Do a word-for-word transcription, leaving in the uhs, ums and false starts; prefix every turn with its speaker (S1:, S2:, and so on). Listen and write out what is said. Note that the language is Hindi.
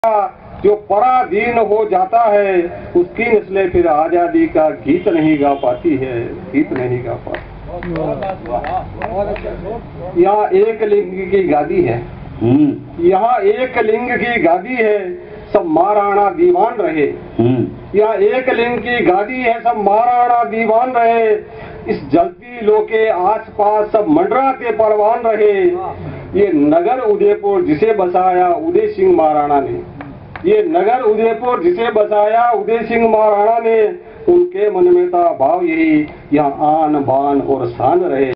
S1: जो पराधीन हो जाता है उसकी नस्लें फिर आजादी का गीत नहीं गा पाती है, गीत नहीं गा पाती। यहाँ एक लिंग की गादी है, यहाँ एक लिंग की गादी है, सब महाराणा दीवान रहे। यहाँ एक लिंग की गादी है, सब महाराणा दीवान रहे। इस जलती लो के आस पास सब मंडराते परवान रहे। ये नगर उदयपुर जिसे बसाया उदय सिंह महाराणा ने, ये नगर उदयपुर जिसे बसाया उदय सिंह महाराणा ने, उनके मन में था भाव यही, यहाँ आन बान और शान रहे।